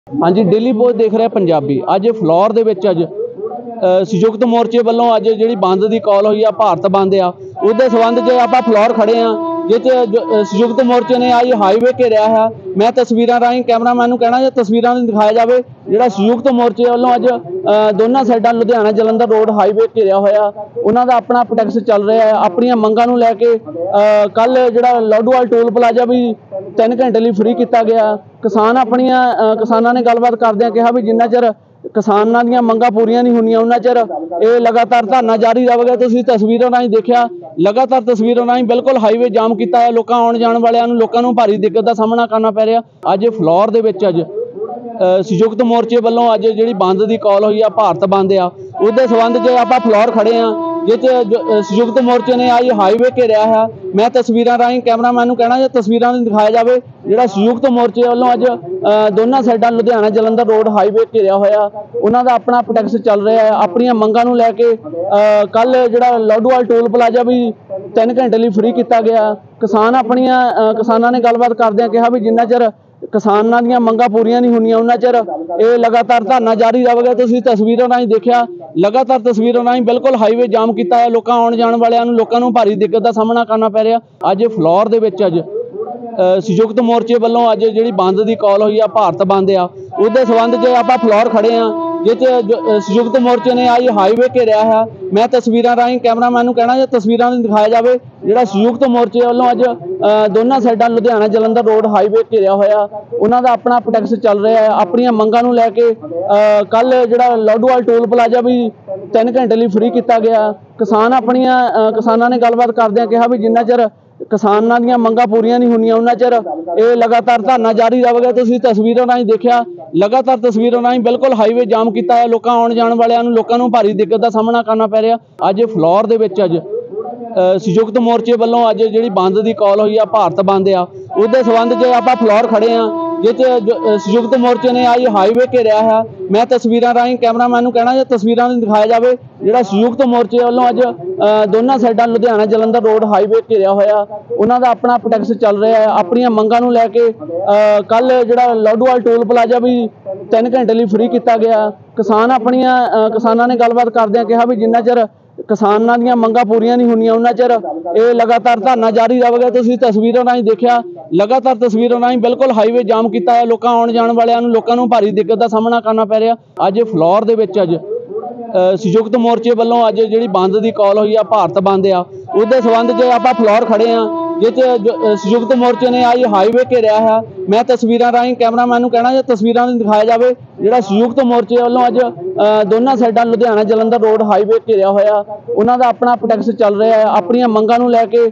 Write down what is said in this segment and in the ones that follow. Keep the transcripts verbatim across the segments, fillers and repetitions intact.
हाँ जी, daily post देख रहे पंजाबी। अज फ्लोर दे विच अज संयुक्त मोर्चे वालों अज जी बंद की कॉल हुई है, भारत बंद आ, उसके संबंध च आप फ्लोर खड़े हाँ जिस संयुक्त मोर्चे ने आज हाईवे घेरिया है। मैं तस्वीरों राही कैमरामैन कहना जो तस्वीरों दिखाया जाए जो संयुक्त मोर्चे वालों अज दोनों साइडा लुधियाना जलंधर रोड हाईवे घेरिया होया, उन्होंने अपना प्रोटेक्स चल रहा है। अपन मंगां नूं लैके कल जो लोडूवाल टोल प्लाजा भी तीन घंटे लिए फ्री किया गया। किसान अपनिया किसानों ने गलबात करदे कहा भी जिन्ना चਿਰ किसानों दी मंगां पूरीआं नहीं होंदियां उन्ना चਿਰ ये लगातार धरना जारी रहेगा। तुसीं तस्वीरों राही देखिया, लगातार तस्वीरों राही बिल्कुल हाईवे जाम किया है। लोगों आउण जाण वालिआं नूं लोकां नूं भारी दिक्कत का सामना करना पै रिहा। अज फ्लोर दे विच अज संयुक्त मोर्चे वालों अज जी बंद की कॉल हुई है, भारत बंद आ, उसके संबंध च आप फ्लोर खड़े हाँ जिस संयुक्त मोर्चे ने आज हाईवे घेरिया है। मैं तस्वीरों राही कैमरामैन कहना जो तस्वीरों दिखाया जाए जो संयुक्त मोर्चे वालों अज दोनों साइडा लुधियाना जलंधर रोड हाईवे घेरिया होया, उन्होंने अपना प्रोटेक्स चल रहा है। अपन मंगां नूं लैके कल जो लोडूवाल टोल प्लाजा भी तीन घंटे लिए फ्री किया गया। किसान अपनिया किसानों ने गलबात करदे कहा भी जिन्ना चਿਰ किसानों दी मंगां पूरीआं नहीं होंदियां उन्ना चਿਰ ये लगातार धरना जारी रहेगा। तुसीं तस्वीरों राही देखिया, लगातार तस्वीरों राही बिल्कुल हाईवे जाम किया है। लोगों आउण जाण वालिआं नूं लोकां नूं भारी दिक्कत का सामना करना पै रिहा। अज फ्लोर दे विच अज संयुक्त मोर्चे वालों अज जी बंद की कॉल हुई है, भारत बंद आ, उसके संबंध च आप फ्लोर खड़े हाँ जिस संयुक्त मोर्चे ने आज हाईवे घेरिया है। मैं तस्वीरों राही कैमरामैन कहना जो तस्वीरों दिखाया जाए जो संयुक्त मोर्चे वालों अज दोनों साइडा लुधियाना जलंधर रोड हाईवे घेरिया होया, उन्होंने अपना प्रोटेक्स चल रहा है। अपन मंगां नूं लैके कल जो लोडूवाल टोल प्लाजा भी तीन घंटे लिए फ्री किया गया। किसान अपनिया किसानों ने गलबात करदे कहा भी जिन्ना चਿਰ किसानों दी मंगां पूरीआं नहीं होंदियां उन्ना चਿਰ ये लगातार धरना जारी रहेगा। तुसीं तस्वीरों राही देखिया, लगातार तस्वीरों राही बिल्कुल हाईवे जाम किया है। लोगों आउण जाण वालिआं नूं लोकां नूं भारी दिक्कत का सामना करना पै रिहा। अज फ्लोर दे विच अज संयुक्त मोर्चे वालों अज जी बंद की कॉल हुई है, भारत बंद आ, उसके संबंध च आप फ्लोर खड़े हाँ जिस संयुक्त मोर्चे ने आज हाईवे घेरिया है। मैं तस्वीरों राही कैमरामैन कहना जो तस्वीरों दिखाया जाए जो संयुक्त मोर्चे वालों अज दोनों साइडा लुधियाना जलंधर रोड हाईवे घेरिया होया, उन्होंने अपना प्रोटेक्स चल रहा है। अपन मंगां नूं लैके कल जो लोडूवाल टोल प्लाजा भी तीन घंटे लिए फ्री किया गया। किसान अपनिया किसानों ने गलबात करदे कहा भी जिन्ना चਿਰ किसानों दी मंगां पूरीआं नहीं होंदियां उन्ना चਿਰ ये लगातार धरना जारी रहेगा। तुसीं तस्वीरों राही देखिया, लगातार तस्वीरों राही बिल्कुल हाईवे जाम किया है। लोगों आउण जाण वालिआं नूं लोकां नूं भारी दिक्कत का सामना करना पै रिहा। अज फ्लोर दे विच अज संयुक्त मोर्चे वालों अज जी बंद की कॉल हुई है, भारत बंद आ, उसके संबंध च आप फ्लोर खड़े हाँ जिस संयुक्त मोर्चे ने आज हाईवे घेरिया है। मैं तस्वीरों राही कैमरामैन कहना जो तस्वीरों दिखाया जाए जो संयुक्त मोर्चे वालों अज दोनों साइडा लुधियाना जलंधर रोड हाईवे घेरिया होया, उन्होंने अपना प्रोटेक्स चल रहा है। अपन मंगां नूं लैके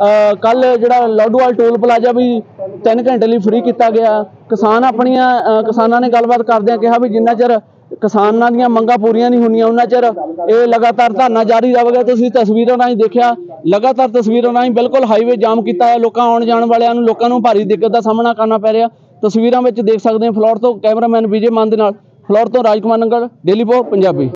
कल जो लोडूवाल टोल प्लाजा भी तीन घंटे लिए फ्री किया गया। किसान अपनिया किसानों ने गलबात करदे कहा भी जिन्ना चਿਰ किसानों दी मंगां पूरीआं नहीं होंदियां उन्ना चਿਰ ये लगातार धरना जारी रहेगा। तुसीं तस्वीरों राही देखिया, लगातार तस्वीरों राही बिल्कुल हाईवे जाम किया है। लोगों आउण जाण वालिआं नूं लोकां नूं भारी दिक्कत का सामना करना पै रिहा। तस्वीरों में देख सकते हैं फ्लोर तो कैमरामैन विजय मान दे नाल, फ्लोर तो राजकुमार नंगल, डेली पोस्ट पंजाबी।